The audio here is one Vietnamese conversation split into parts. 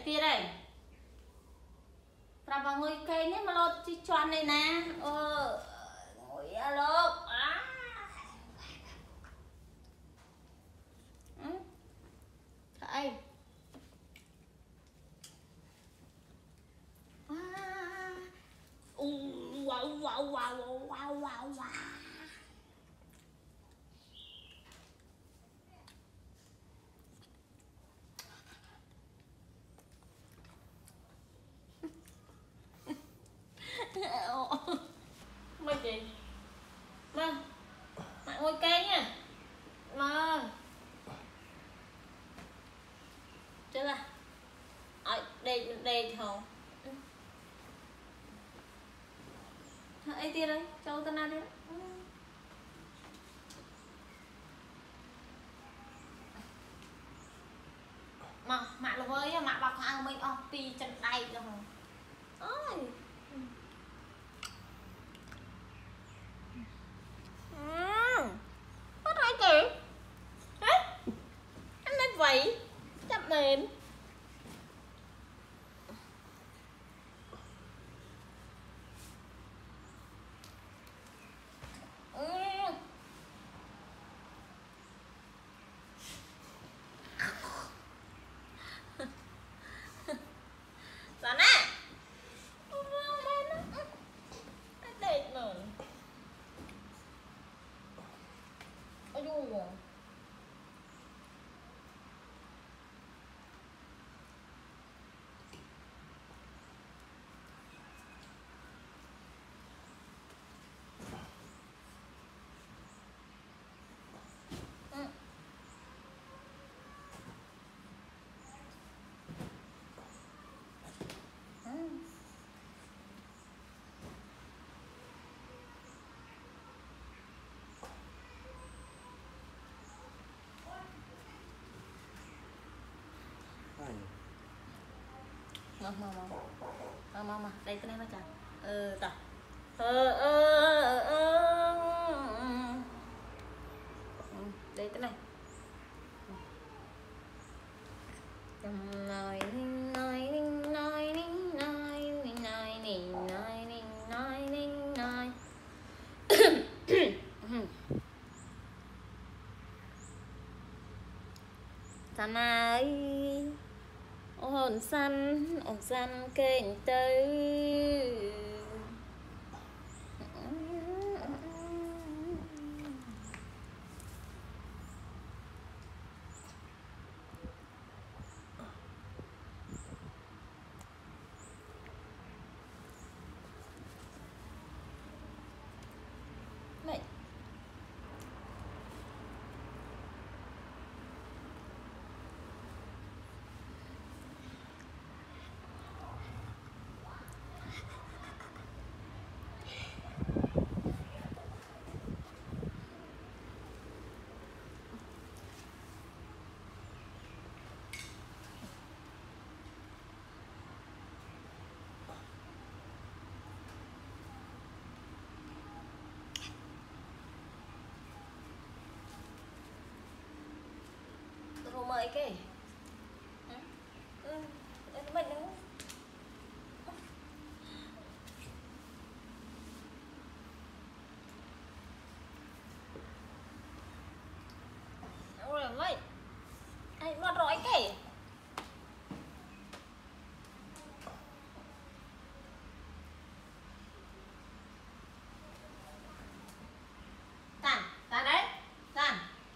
tia đây ra vào ngồi cây nhé mà lo chi choan này nè ngồi alo thầy wow wow wow wow wow wow mấy chị vâng mẹ ngồi cây nha vâng chứ là đây thầu ấy tia đây cho tên nào đi mà mẹ là với mẹ bọc hàng mình pi chân tay rồi ôi có thấy kì anh nói vậy chậm mềm mà đây cái này nó chặt ta đây cái này Sam ơi hồn xanh kênh tư này mời cái mình nữa rồi mày anh bắt rồi cái tàn đấy tàn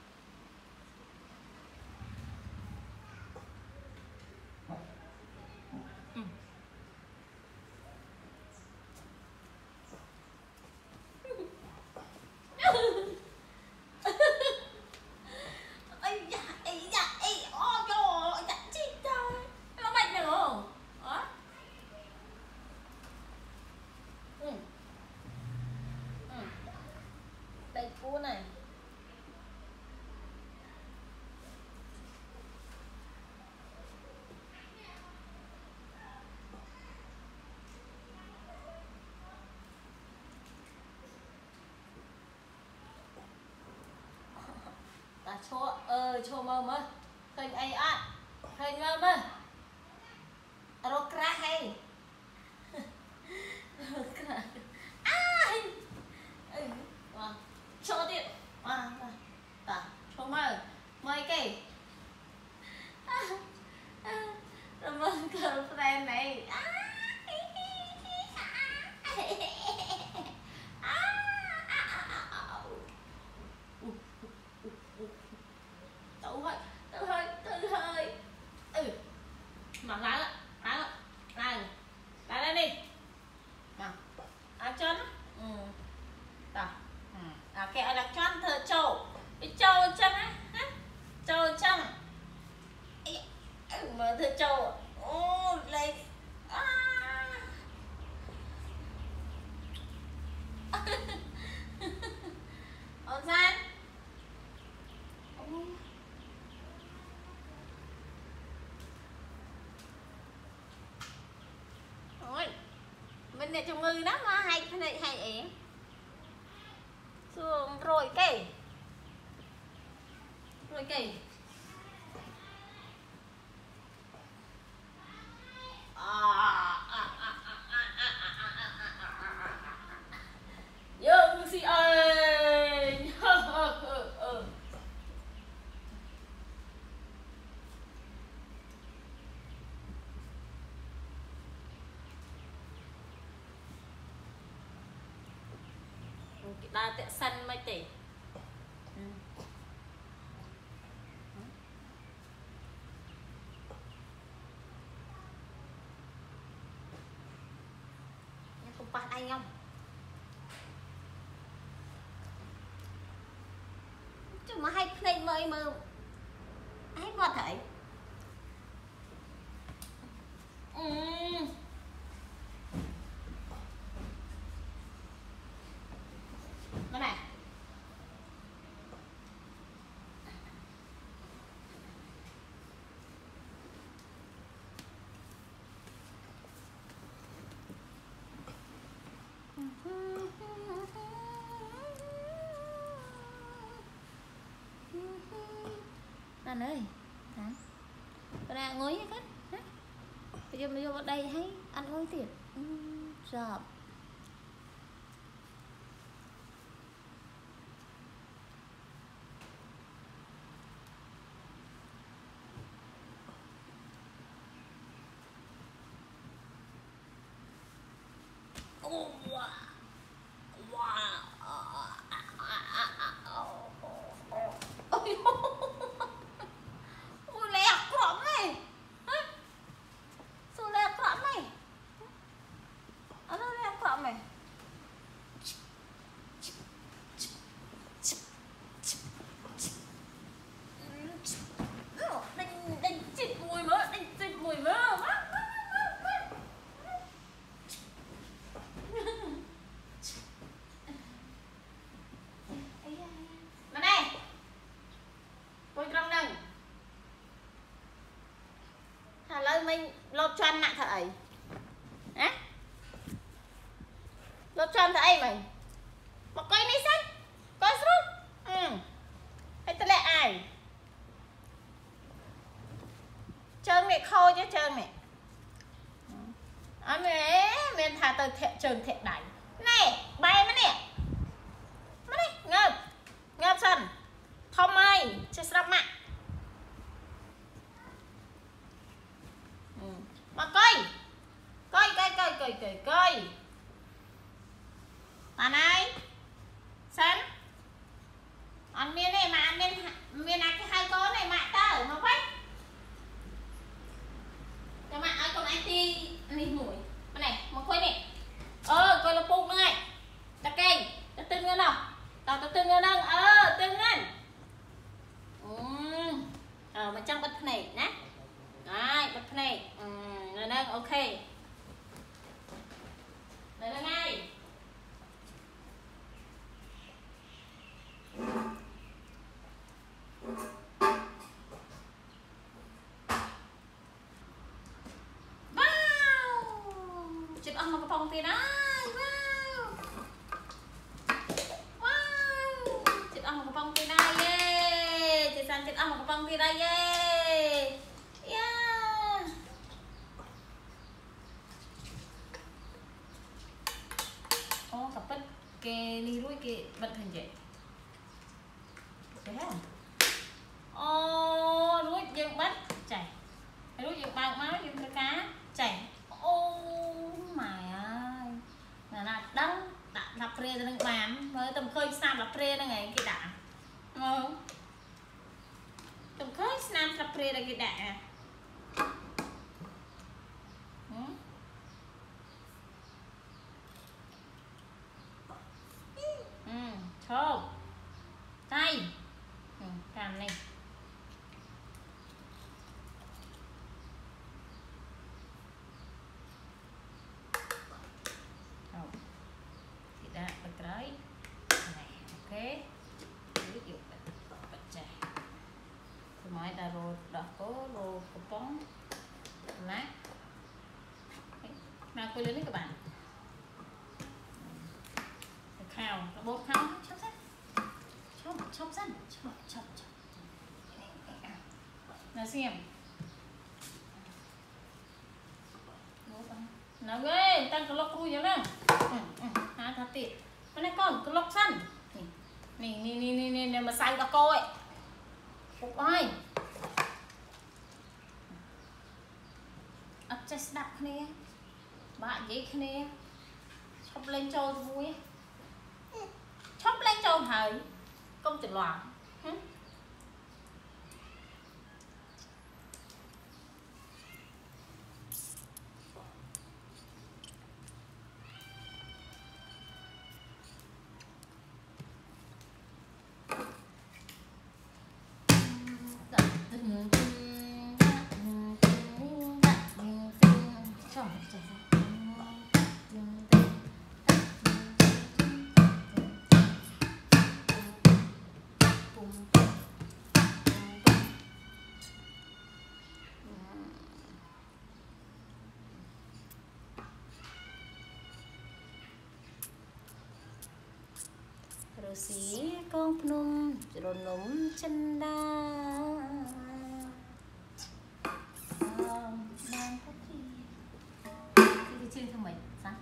đây cua này cho mơ khơi ai khơi mơ rô kra hay rô kra ai cho điện ta cho mơ mời cái rồi mơ girlfriend này tự hơi mà lái lên đi chân kẹo là chân thợ trâu cái trâu chân á trâu chân mở thợ trâu ô lấy ổn gian ôi mình để chung ngư đó mà hay ế xuống rồi kì dương si ơi đa tệ sân mấy tỷ không bắt anh không chứ mà hay play mời mơ hay có thể nó này anh ơi cái này ngồi hết bây giờ mình vô vào đây hay ăn ngồi tiệt rồi mình lột cho anh nặng thật ấy á lột cho anh thật ấy mày mà coi này xanh coi xuống hay ta lại ai chân này khôi chứ chân này anh ấy mình thả từ trường thiện đẩy này bay mà nè ngợp sân thông ơi chứ sắp mạng mà coi bạn này xem ăn miên này mà ăn miên này cái hai con này mẹ ta ở nó quách cho mẹ ai còn anh ti mình mũi này mà quay này coi là bụng nữa này ta kênh ta tưng nữa nào tao tưng nữa nâng tưng lên mà trong bật này nè đấy bật này nâng ok đây là ngay chụp ăn một cái phòng tiền ai chụp ăn một cái phòng tiền ai yeah chị sang chụp ăn một cái phòng tiền ai yeah cái đi đuôi cái bật thành vậy thế hả ô đuôi dương bắt chảy đuôi dương bao máu dương cái cá chảy ô mày ơi là đắng đã lập rê cho nó bán mới tầm khơi sam lập rê đó ngày cái đã tầm khơi sam lập rê là cái đã thơm tay càm này tidak bergerak này ok ví dụ bật chè máy đã rồi đã có rồi có bóng lá nào quay lên đấy các bạn khao bột khao chop ra chop ra chop nào xem nào ghê tăng cái lốc ui nhá nè hả thật tiệt cái này con cái lốc xanh nè mà xay vào coi phục ơi ấp chết đập nè bạn dễ nè chop lên cho vui chop lên cho thầy công tử loạn xí con nung rồi núng chân đa đang có gì trên không mày sao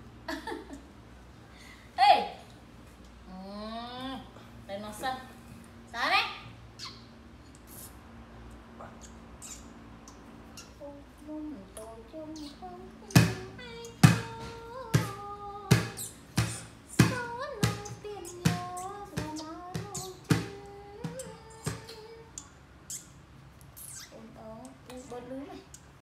ê đây nó sân sao đấy bớt lưới này